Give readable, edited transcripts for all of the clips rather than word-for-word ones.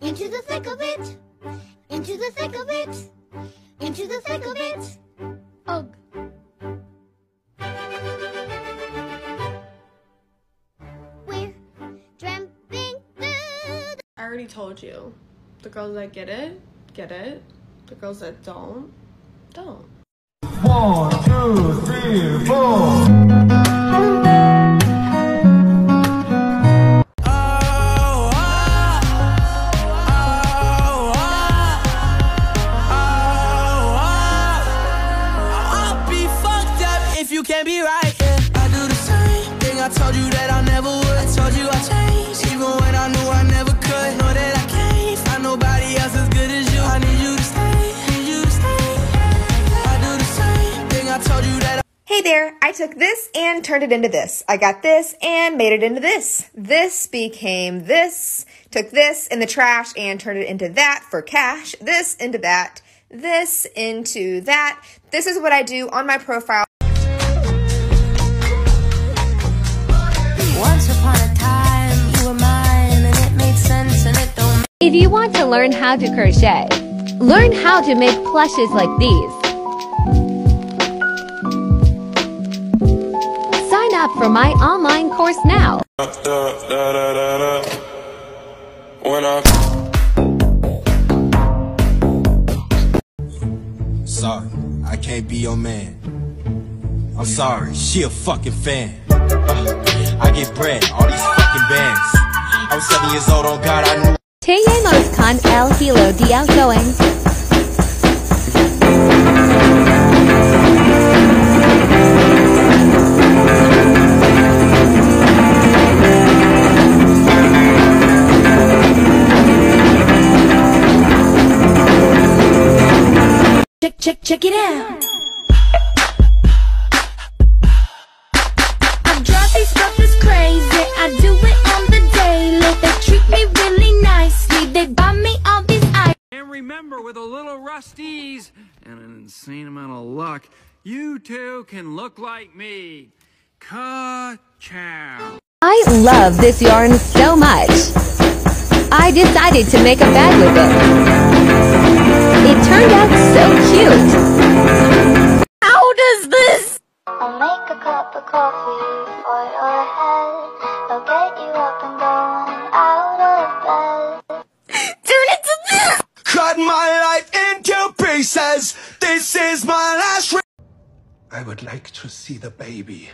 into the thick of it, into the thick of it, into the thick of it. Ugh. We're tramping through the... I already told you. The girls that get it, get it. The girls that don't, don't. 1, 2, 3, 4. You can't be right, yeah. I do the same thing. I told you that I never would. I told you I changed, even when I knew I never could. Know that I can't find nobody else as good as you. I need you to stay, need you to stay. I do the same thing. I told you that. Hey there, I took this and turned it into this. I got this and made it into this. This became this. Took this in the trash and turned it into that for cash. This into that. This into that. This is what I do on my profile. Once upon a time, you were mine, and it made sense, and it don't. If you want to learn how to crochet, learn how to make plushes like these. Sign up for my online course now. Sorry, I can't be your man. I'm sorry, she a fucking fan. I get bread, all these fucking bands. I was 7 years old, oh God, I knew. Te llamos con el hilo de outgoing. Check it out. Crazy, I do it on the daily. They treat me really nicely. They buy me all these items. And remember, with a little rusties and an insane amount of luck, you too can look like me. Ka-chow. I love this yarn so much. I decided to make a bag with it. It turned out so cute. How does this? I'll make a cup of coffee for your head. I'll get you up and going out of bed. Turn it to this. Cut my life into pieces. This is my last. I would like to see the baby.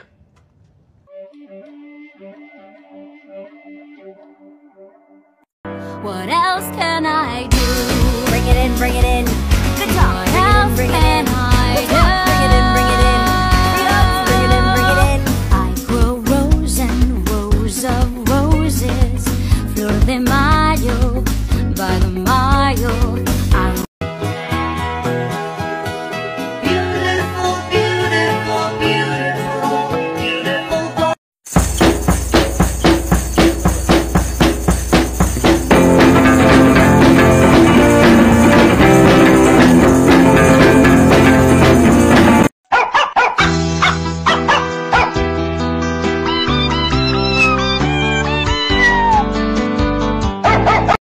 What else can I do? Bring it in, bring it in. Good talk. What else can